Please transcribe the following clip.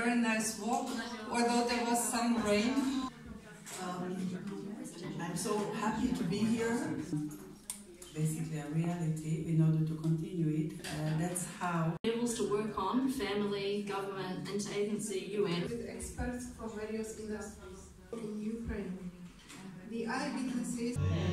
very nice walk, although there was some rain. I'm so happy to be here. Basically a reality in order to continue it. That's how. Levels to work on: family, government, interagency, UN. With experts from various industries in Ukraine. The eyewitnesses.